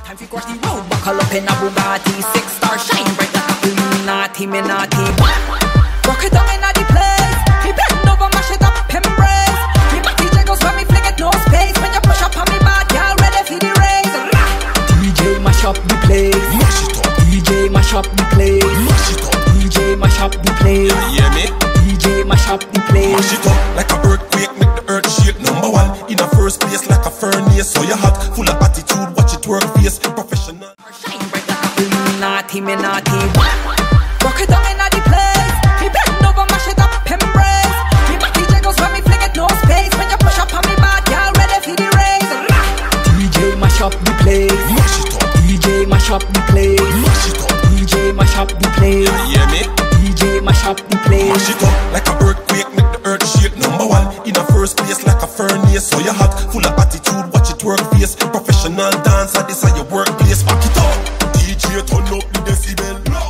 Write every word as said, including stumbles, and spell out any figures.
Time to cross the road, buckle up in a Bugatti, six star shine bright like a Illuminati, me naughty. Rock it down in a the place, he bend over, mash it up, embrace. Me body jiggles when me fling it, no space. When you push up on me back, y'all ready for the race. D J mash up the place, mash it up. D J mash up the place, mash it up. D J mash up the place, you hear me? D J mash up the place, mash it up like a earthquake, make the earth shake. Number one in a first place like a furnace, so you hot, full of attitude, watch it work face, professional. Shine bright like a Illuminati, me naughty. Rock it down in a the place, he bend over, mash it up, embrace. Me body jiggles when me fling it, no space. When you push up on me back, y'all ready for the race. D J mash up the place, mash it up. D J mash up the place, mash it up. D J mash up the place, you hear me? D J mash up the place, mash it up like a earthquake, make the earth shake. Number one in a first place like a furnace, so you hot, full of attitude, watch it work face, professional dancer, this is your workplace. Back it up, D J turn up the decibel.